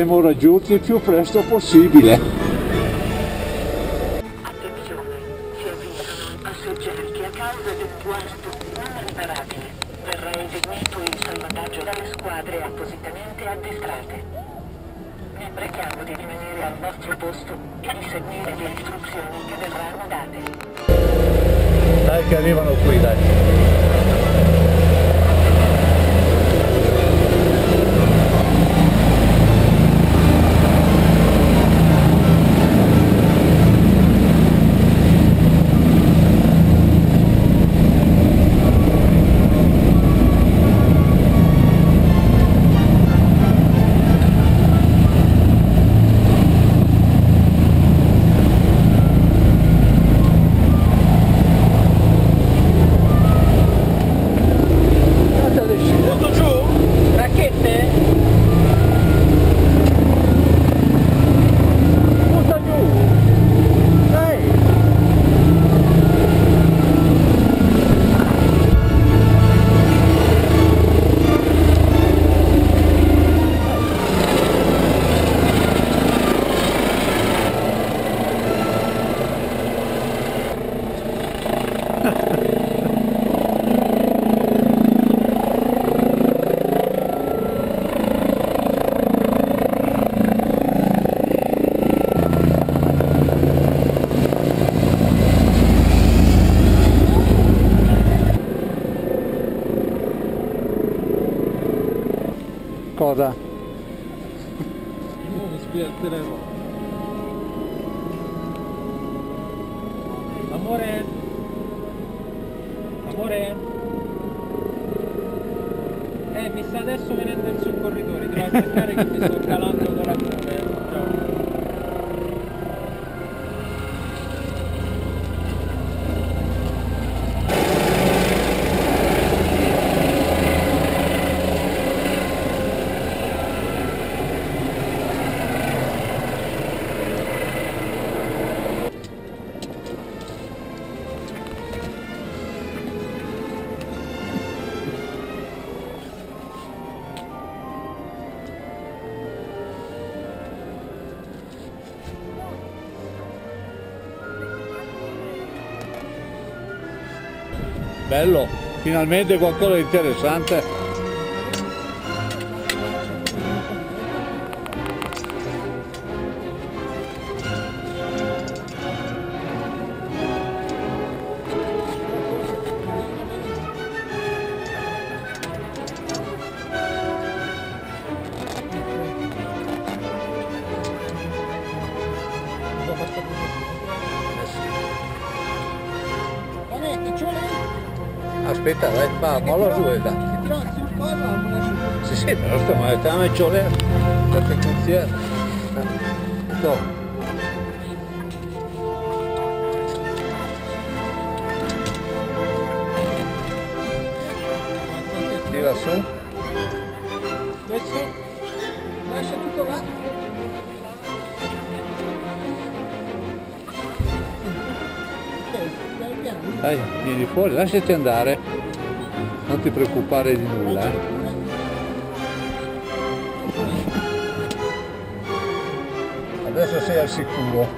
saremo raggiunti il più presto possibile. Attenzione, si avvisano i passeggeri che a causa di un guasto non riparabile verrà eseguito il salvataggio dalle squadre appositamente addestrate. Vi preghiamo di rimanere al vostro posto e di seguire le istruzioni che verranno date. Dai che arrivano qui, dai. Cosa? Di nuovo spiatteremo. Amore? Amore? Mi sta adesso venendo il soccorritore, devo aspettare che mi sto calando con la nube. Ciao. Bello, finalmente qualcosa di interessante. Aspetta, dai, va, molla giù e dai. Sì, sì, però stiamo a giocare per frequenziare. No. Tira su. Lascia tutto là. Dai, vieni fuori, lasciati andare. Non ti preoccupare di nulla. Adesso sei al sicuro.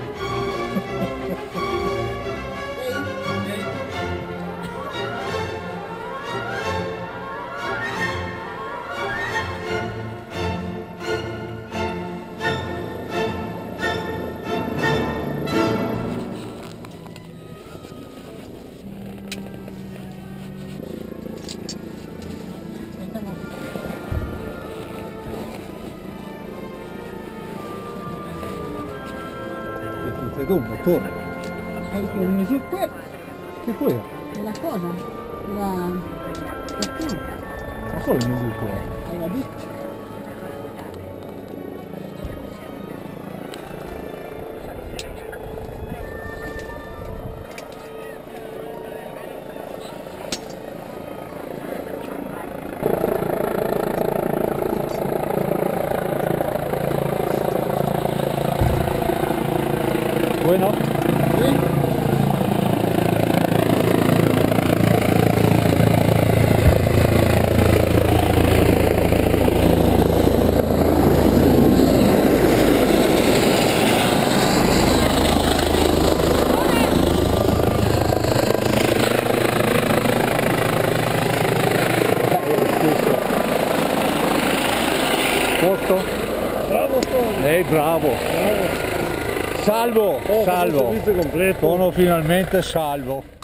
Tu un motore. Che poi? La cosa? La pianta. Ma solo il musico. Hai la vita. Bueno. Bravo. Salvo, salvo. Servizio completo. Sono finalmente salvo.